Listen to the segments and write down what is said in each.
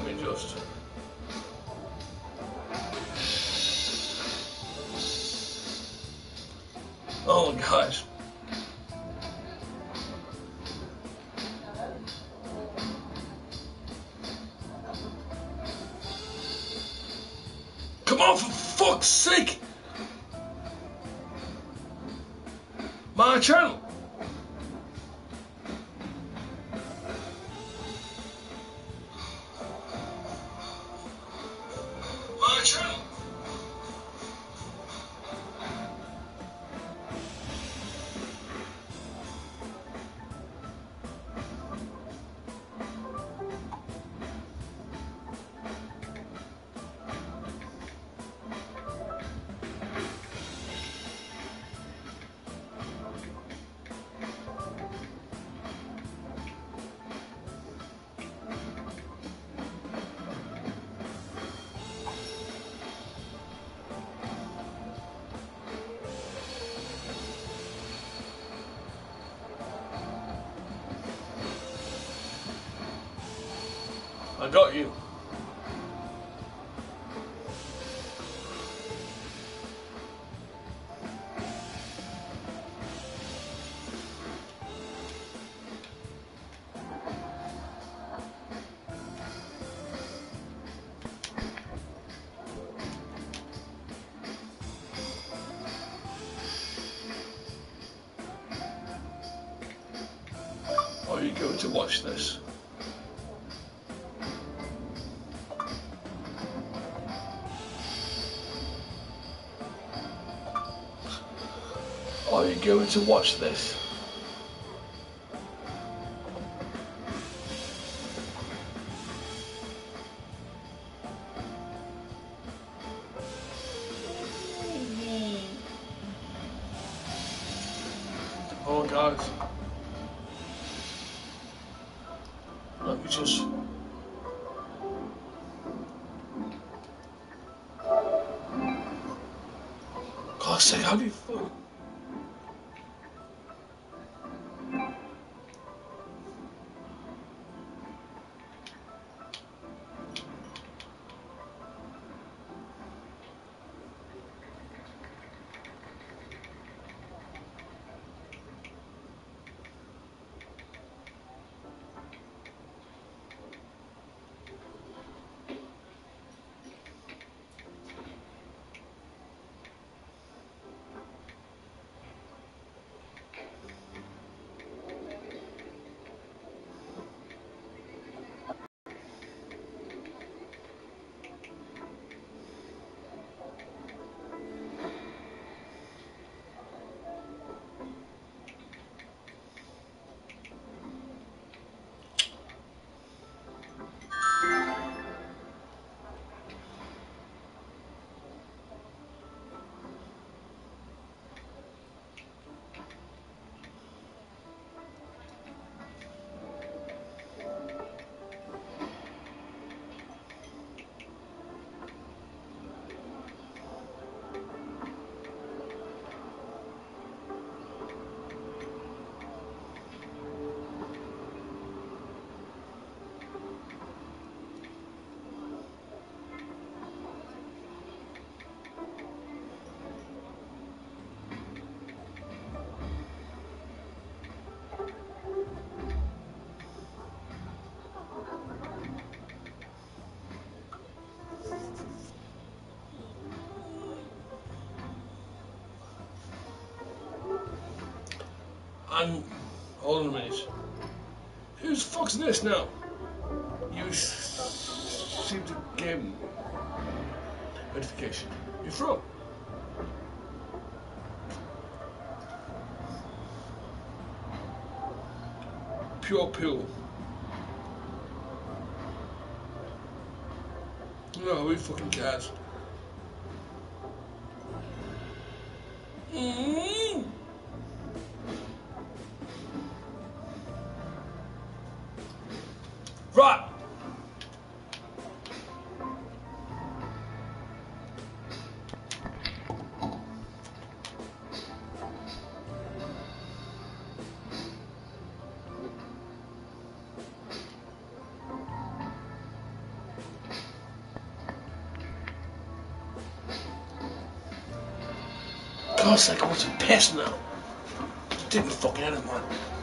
me just. Oh gosh. Come on, for fuck's sake! My channel! My channel! I got you. Are you going to watch this? Are you going to watch this? Oh guys, let me just. God's sake, how do you fuck? And hold on a minute. Whose fuck's this now? You seem to get notification. You're from? Pure pill. No, who fucking cares? Right. God's sake, I want some piss now. Take the fuck out of it, man.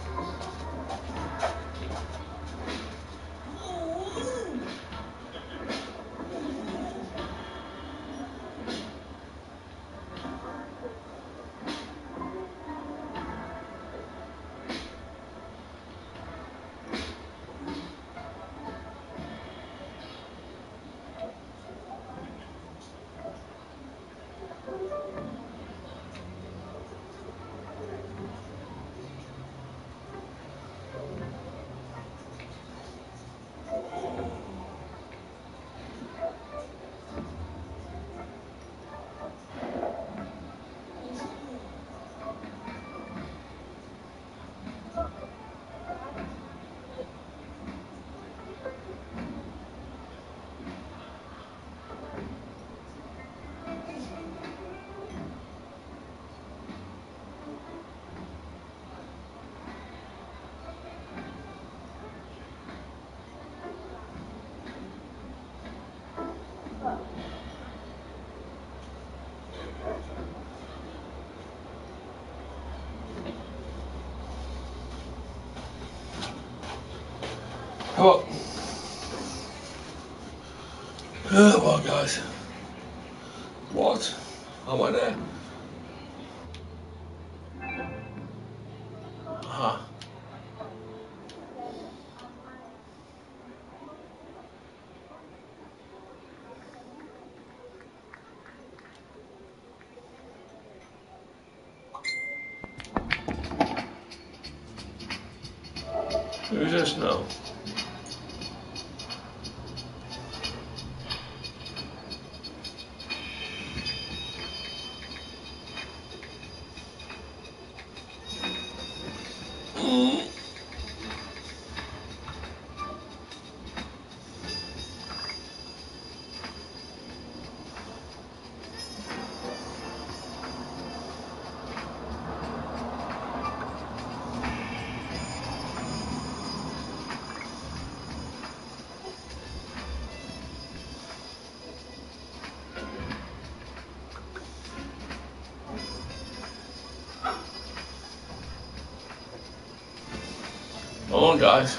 What? Well, guys. What? Am I there? Uh-huh. Who's this now? Come on, guys.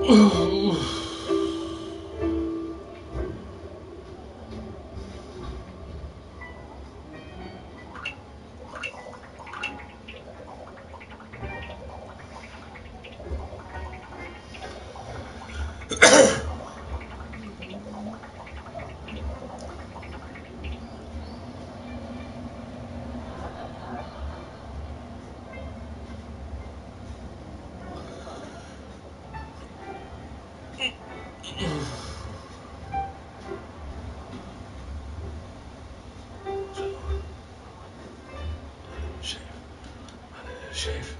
Shave.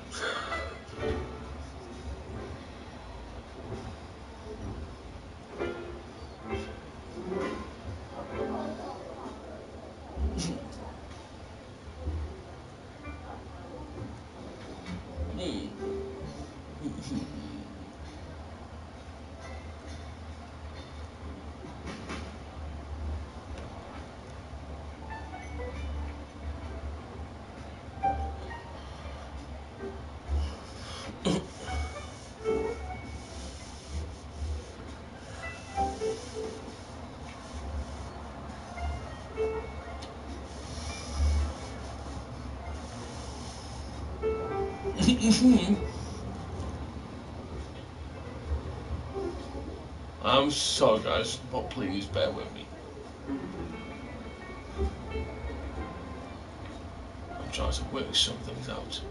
I'm sorry guys, but please bear with me. I'm trying to work some things out.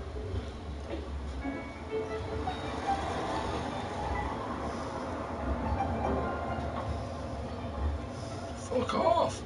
Fuck off!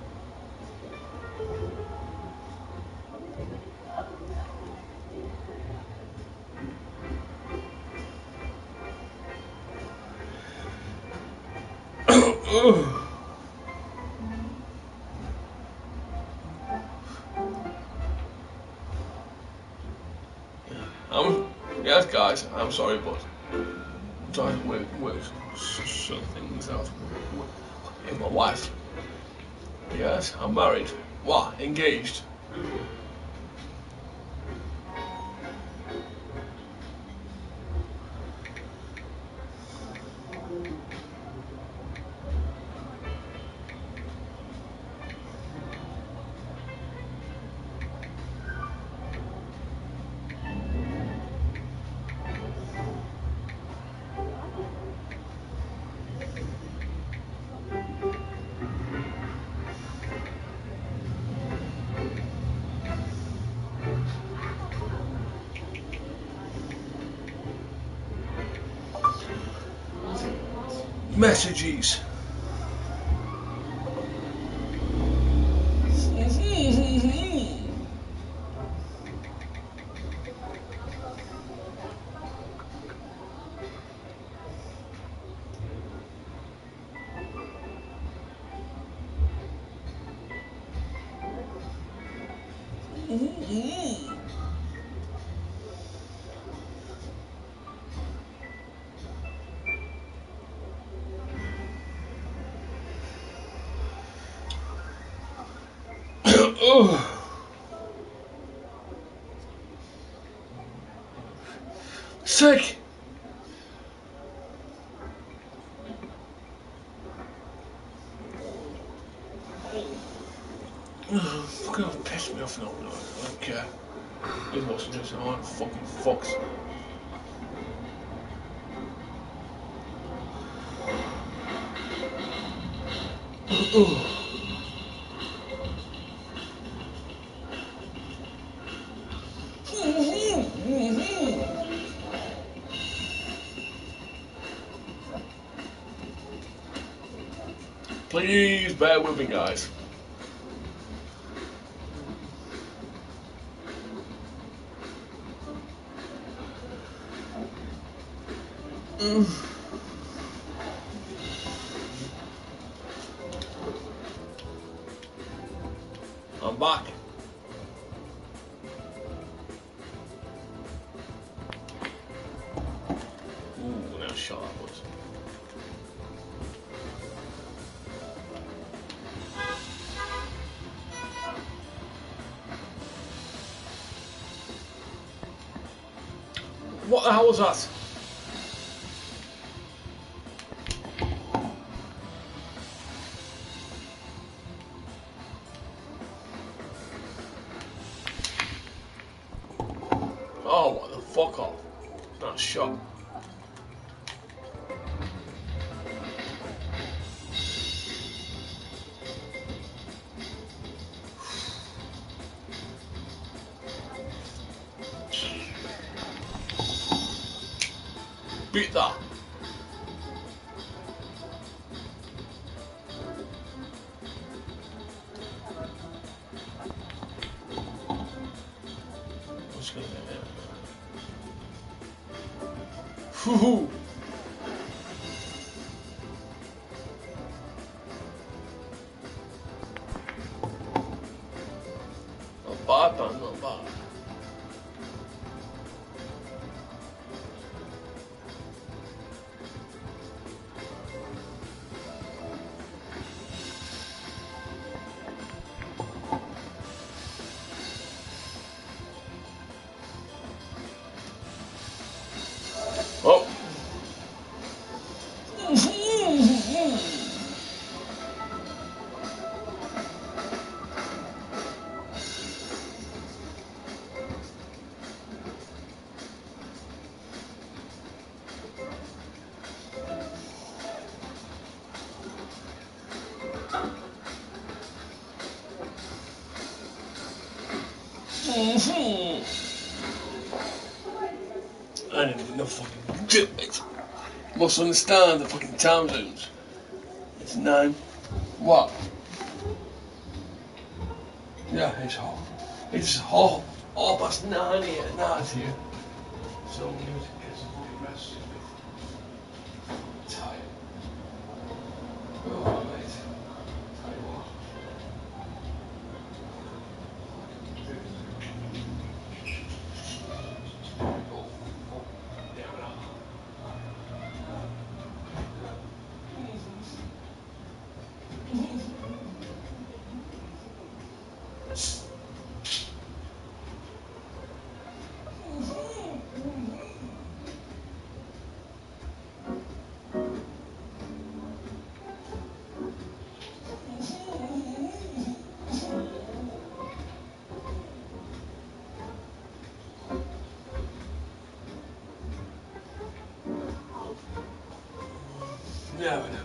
Yes guys, I'm sorry, but I'm trying to work some things out with my wife. Yes, I'm married. What? Engaged. Messages. Sick. Fucking piss me off now. I don't care. He's watching this and I'm fucking fucks. Please bear with me, guys. I'm back. Ooh, now shut up, boys. What the hell was that? Nice shot. Beat that. What's going on there? Woohoo! Not bad, man, not bad. Oh. I didn't know fucking shit. Must understand the fucking time zones. It's 9. What? Yeah, it's all past 9 here at night here. So I'm going to get some fucking rest. I'm tired. Oh, mate. Tell you what. Yeah, I know.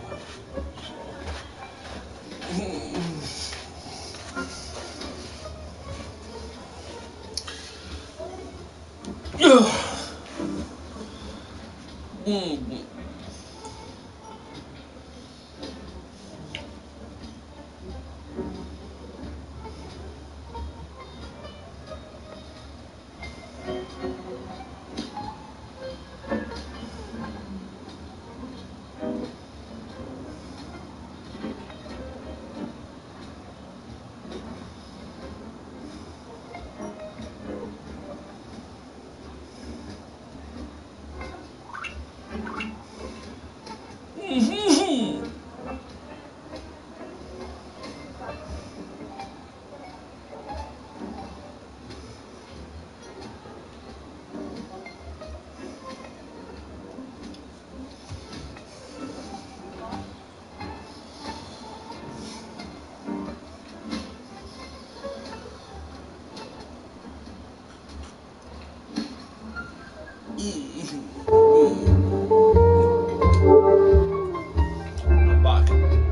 I'm back.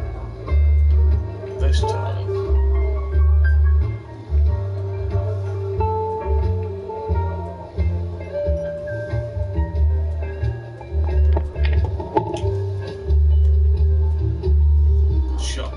This time. Shot.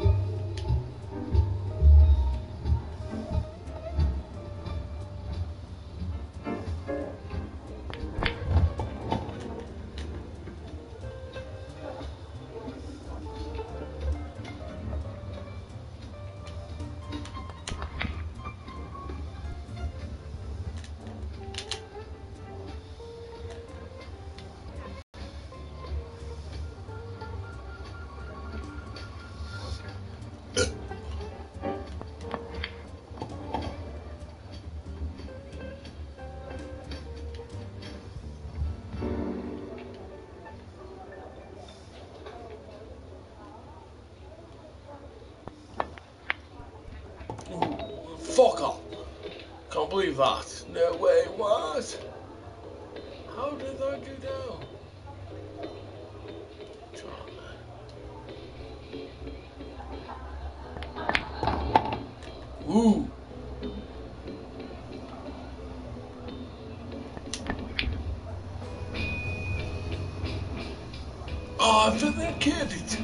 Fuck off. Can't believe that. No way, what? How How did I go down? Ooh. Oh, I think they killed it.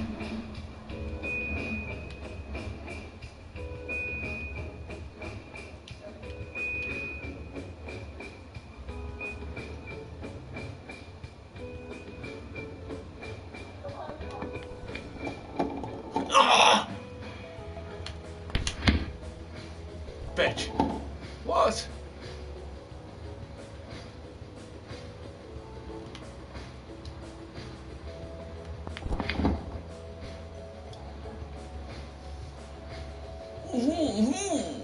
Ah! Bitch. What? Mm-hmm.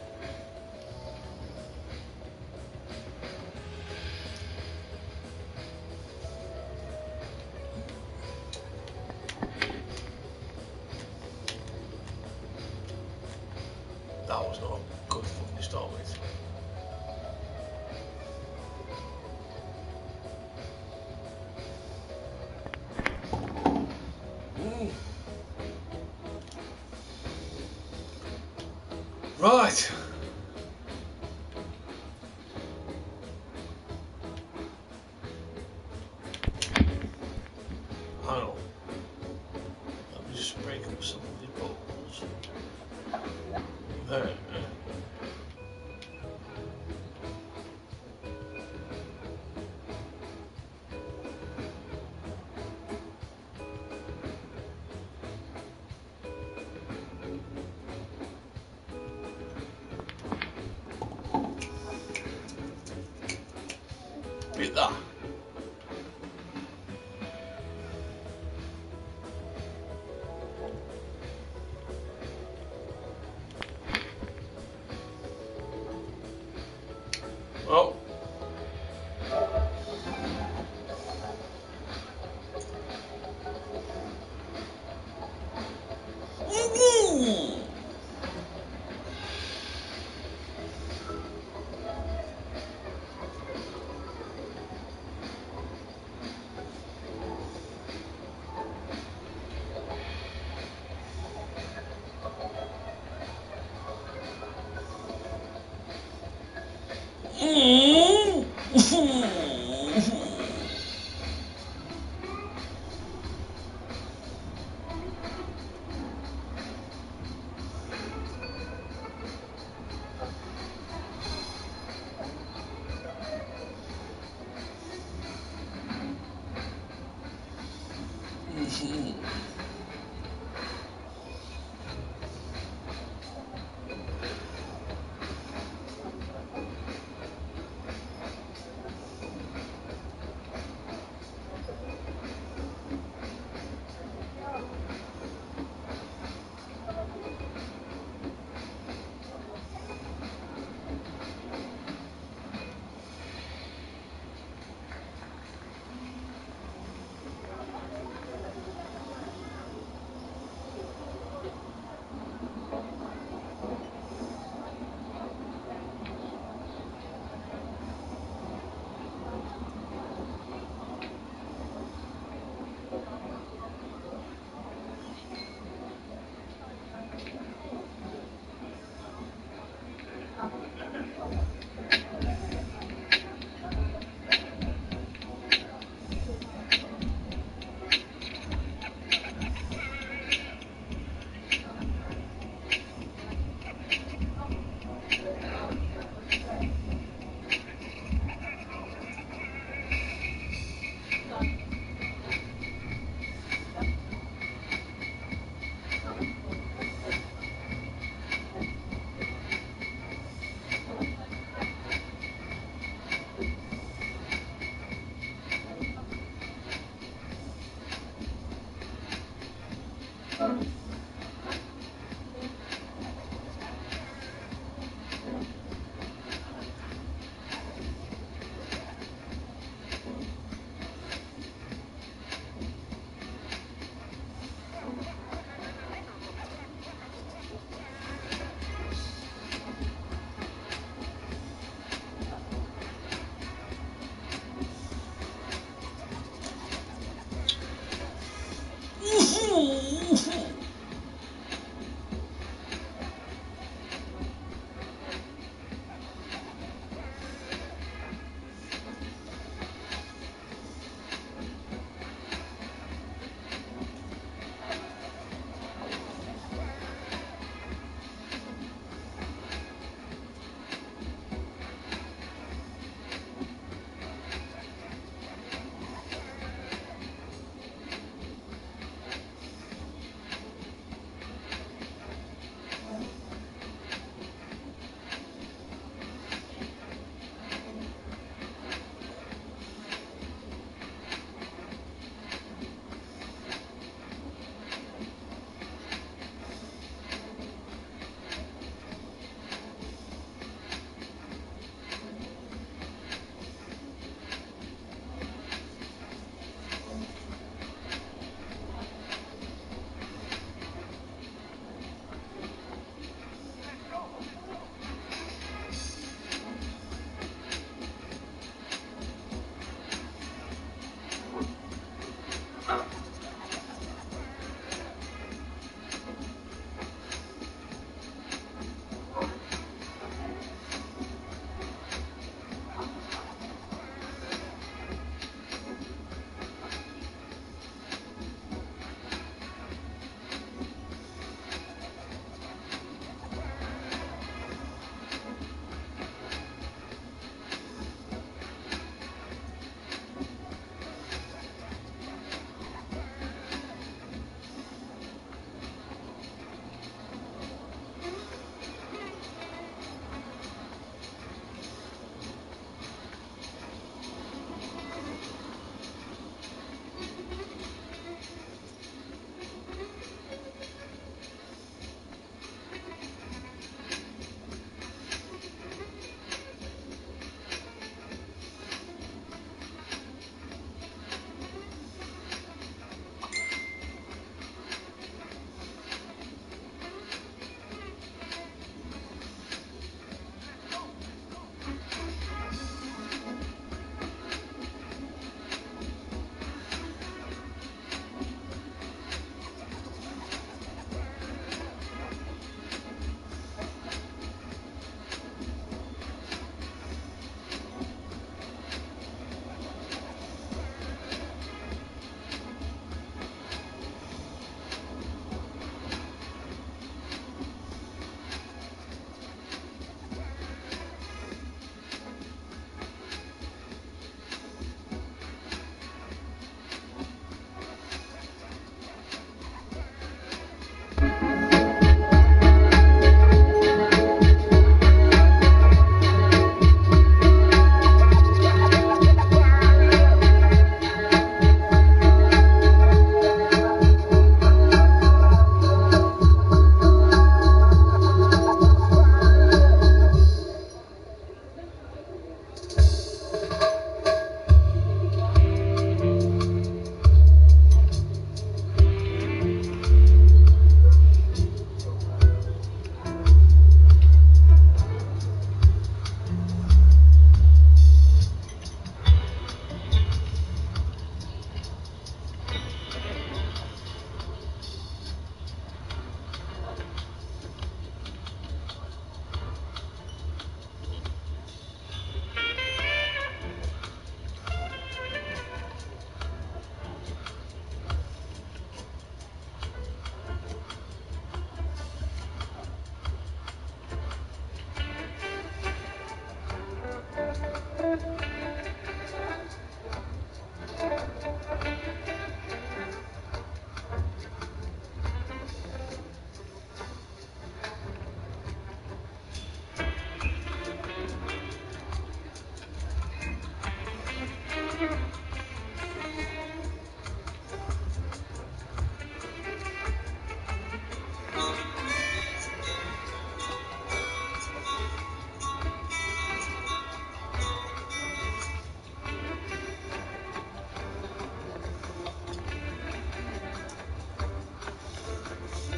That was not good fun to start with. Mm. Right. Hang on. Let me just break up some of the bubbles. There. Beat that. Oh. Mm-hmm.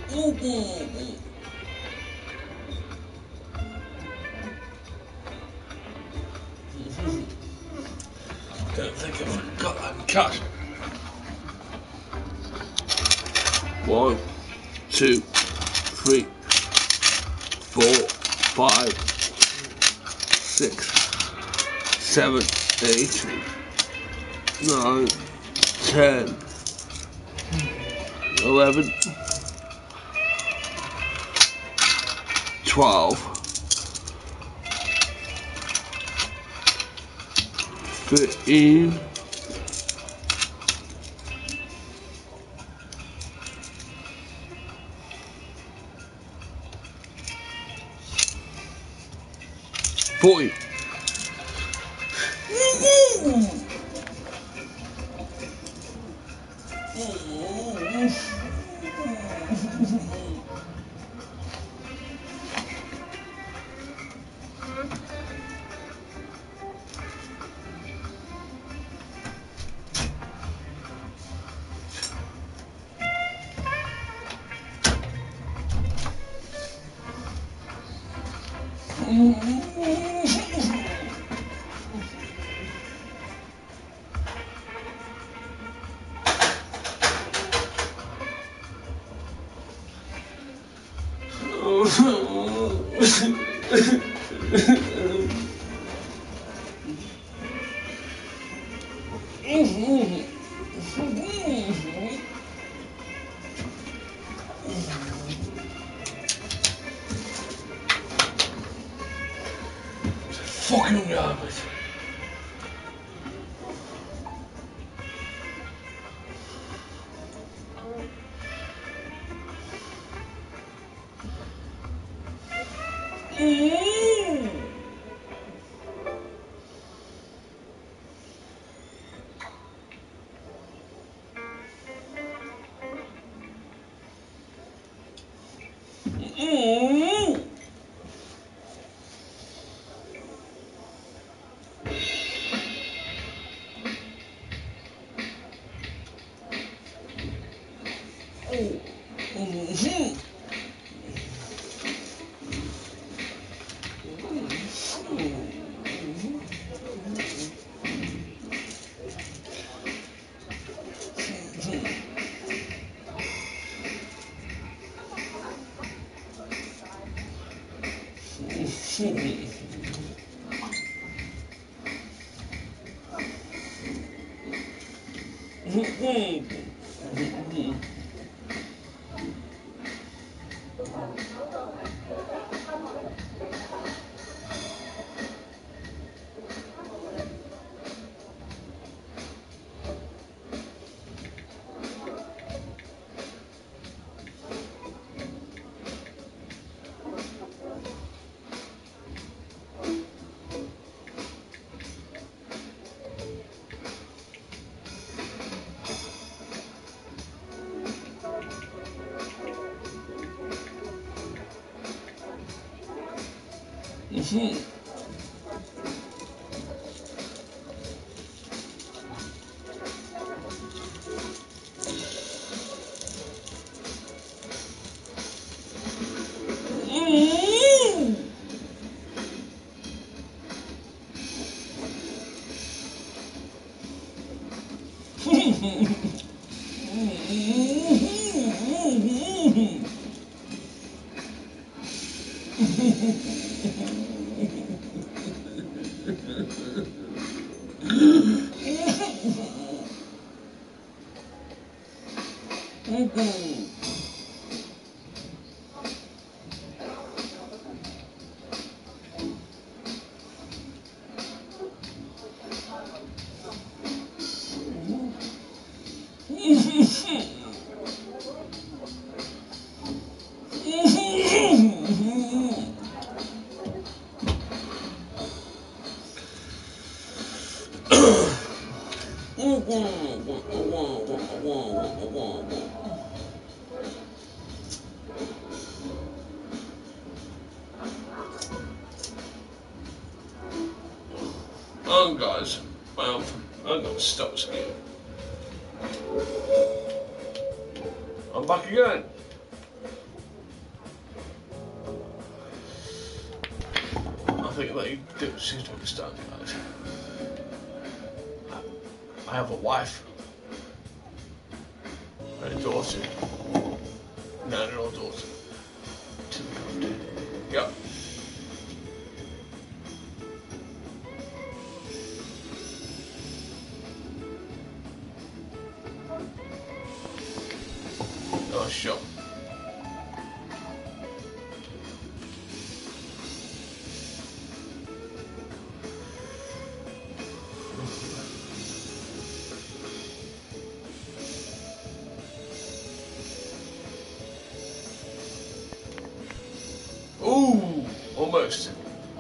Don't think I've got that cut. 1, 2, 3, 4, 5, 6, 7, 8, 9, 10, 11, 12, 13, 14. Fucking garbage. Oh guys, well, I'm gonna stop skiing. I'm back again. think that you don't seem to understand that. I have a wife and a daughter, 9-year-old daughter, to look after. Yep. Oh, sure. Ooh, almost.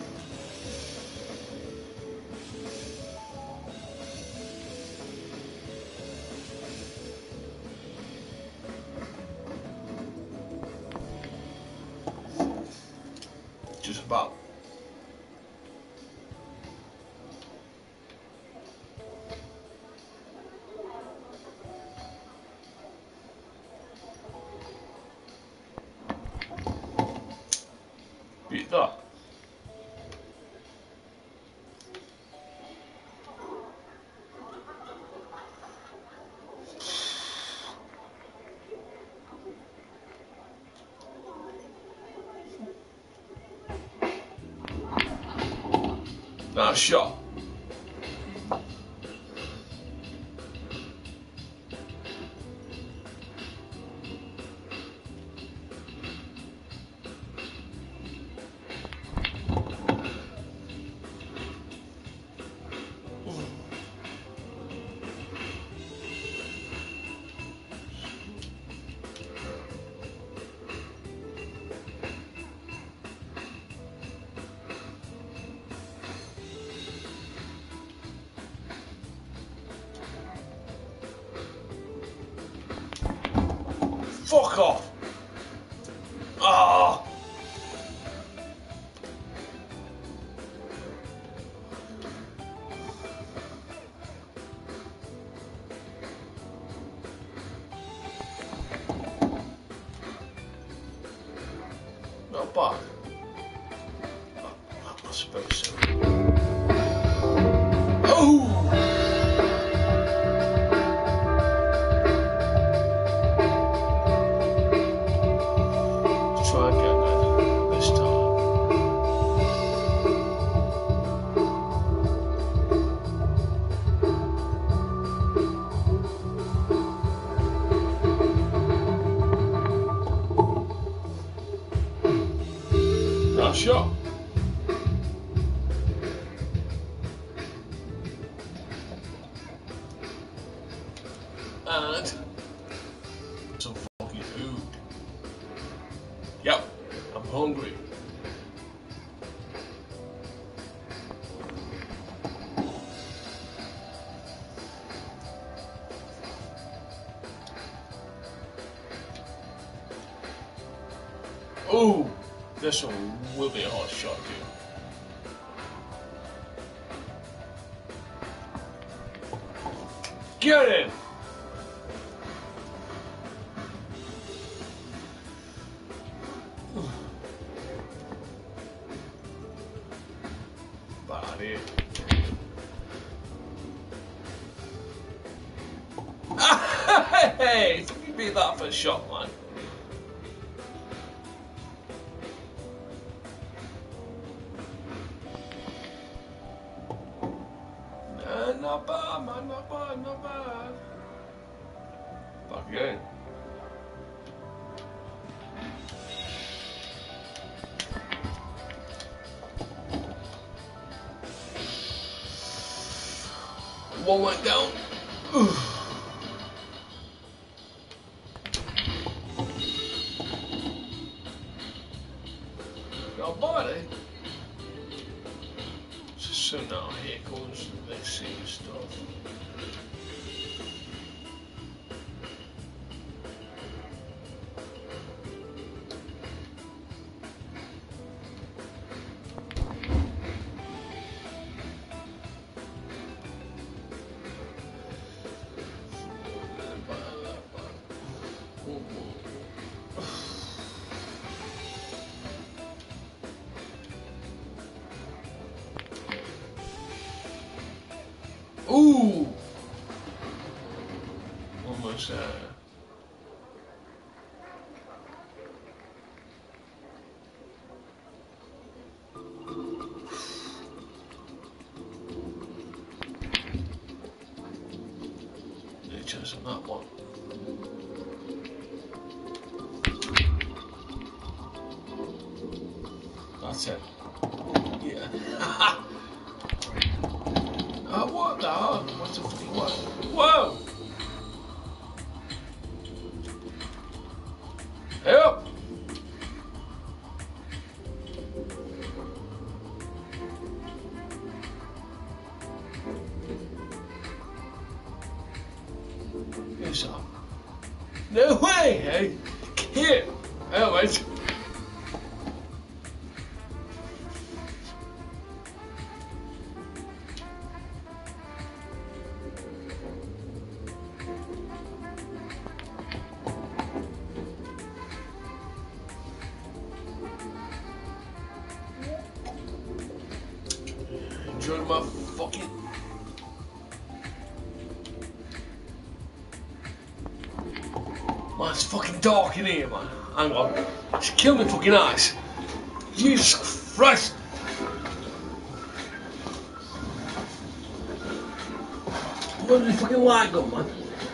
Just about. Beat that. Nice shot. Fuck off! Ah! Not bad. I suppose so. Oh! Try again this time. Nice shot. And some fucking food. Yep, I'm hungry. Ooh, this one will be a hot shot, dude. Get in! Bad idea. Hey, you beat that for a shot, man. Not bad, man, not bad, not bad. Back again. One went down. Not bad, eh? So now here comes the serious stuff. almost there. Any chance on that one? That's it. Yeah. Oh, what the hell? What's the fucking what? Whoa! Help! Yes, sir. No way, hey! Here! Oh, mate. Enjoyed my fucking... Man, it's fucking dark in here, man. Hang on. It's killed me fucking eyes. Jesus Christ! Where's the fucking light gone, man?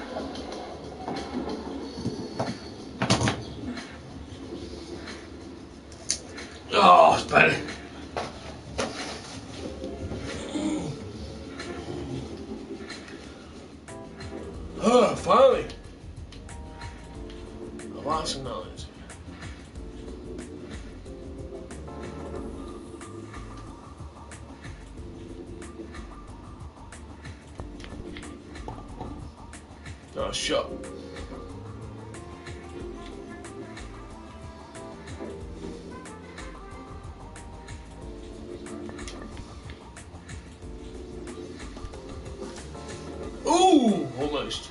Oh, it's better. Oh, finally. A lot of knowledge. Oh, shut. Ooh, almost.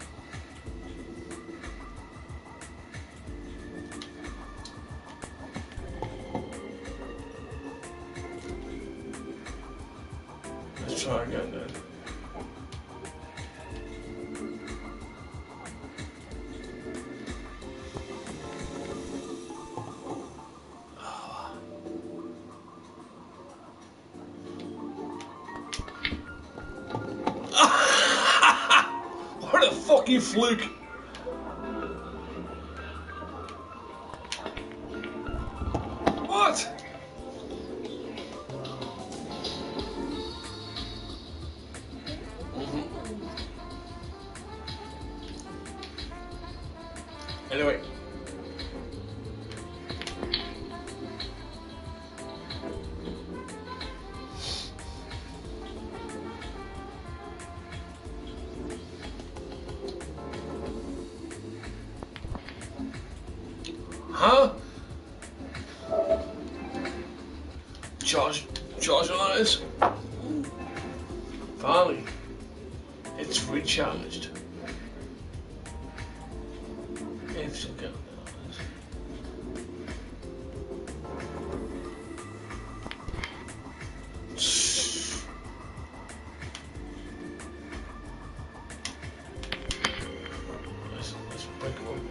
Let's try again then. What a fucking fluke! What? Anyway. Huh? Charge on this. Finally, it's recharged. It's okay. Let's break them up.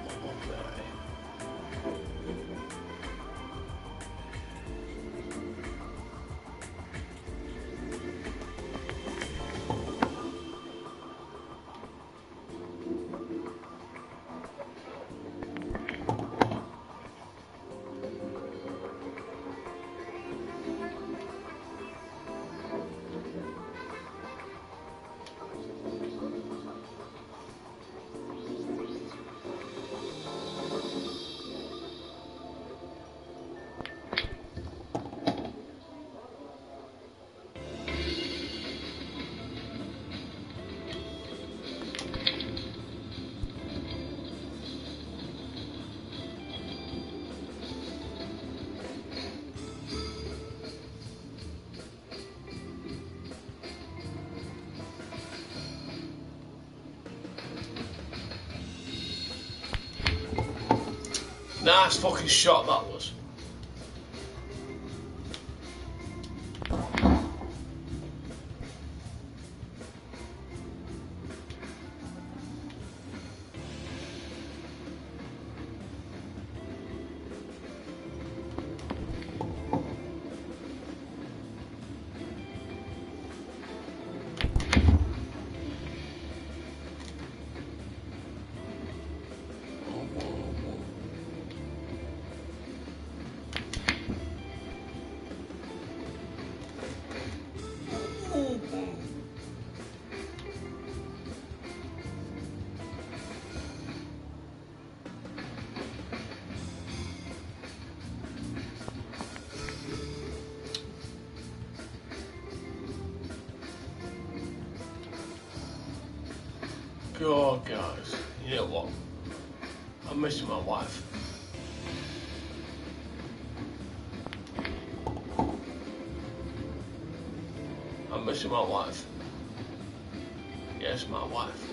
Nice fucking shot that was. God, guys, you know what? I'm missing my wife. I'm missing my wife. Yes, my wife.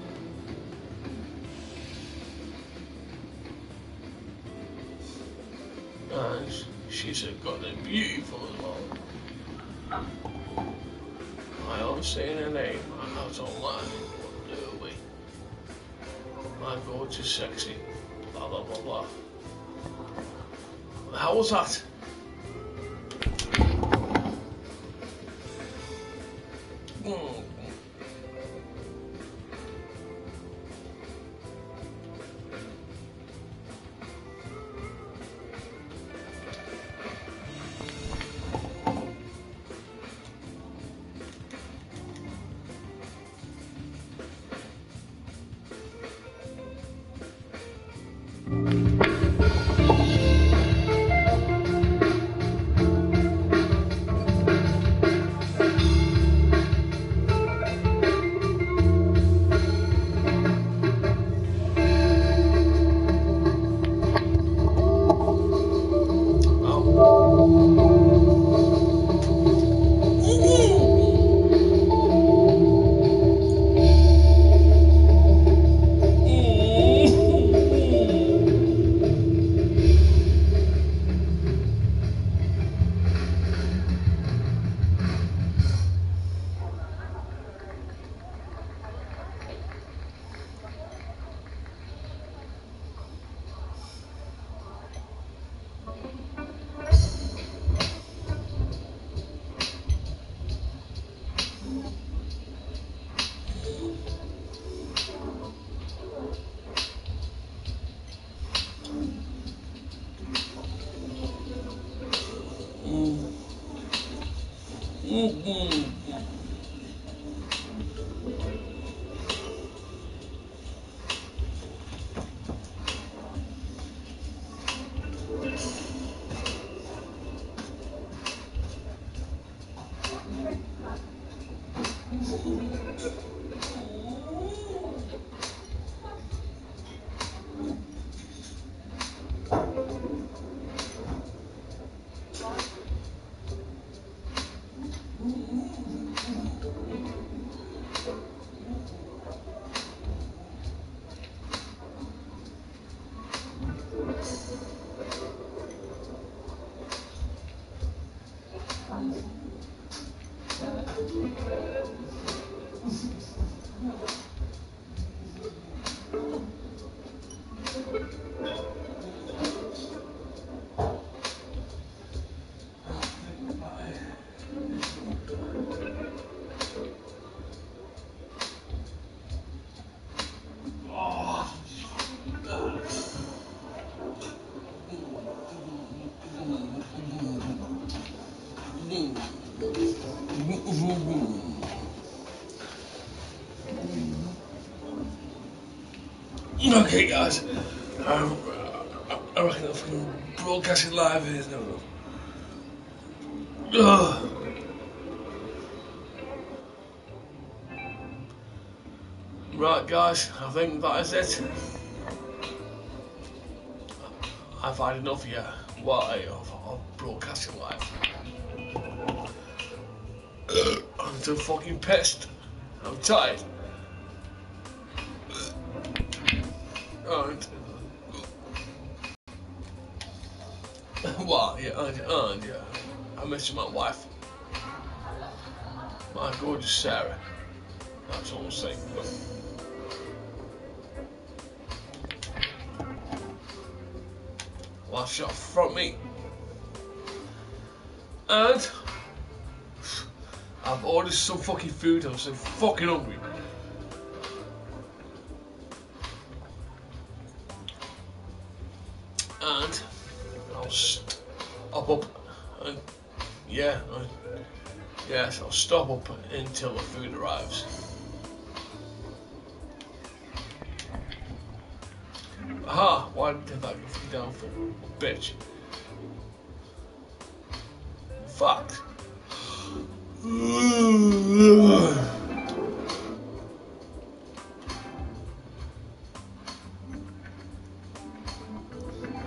And she's a goddamn beautiful as well. I don't say her name, I don't lie. What do we? My gorgeous, sexy, blah blah blah blah. How was that? Okay, guys, I reckon I'm fucking broadcasting live here now. Ugh. Right, guys, I think that is it. I've had enough yet. Why of broadcasting live? I'm too fucking pissed. I'm tired. And well, yeah, and yeah, I miss my wife, my gorgeous Sarah. That's all I'm saying. Last shot from me, and I've ordered some fucking food. I'm so fucking hungry. And I'll stop up and yes, I'll stop up until the food arrives. Aha! Why did that go down for? Bitch. Fuck.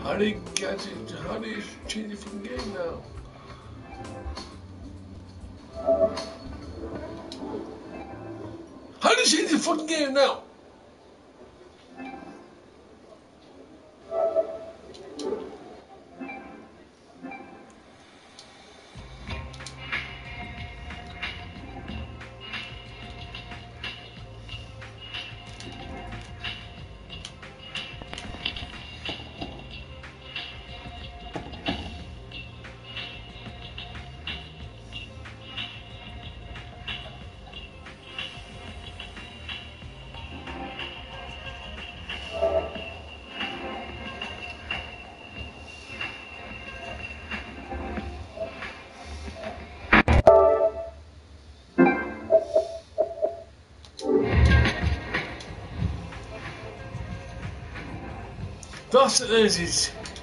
I didn't get it. How do you change the fucking game now? How do you change the fucking game now? That's it,